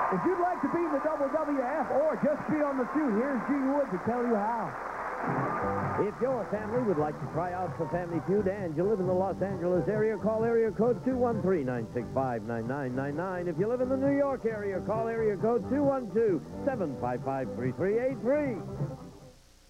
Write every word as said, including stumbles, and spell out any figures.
If you'd like to be in the W W F or just be on the Feud, here's Gene Wood to tell you how. If your family would like to try out for Family Feud and you live in the Los Angeles area, call area code two one three, nine six five, nine nine nine nine. If you live in the New York area, call area code two one two, seven five five, three three eight three.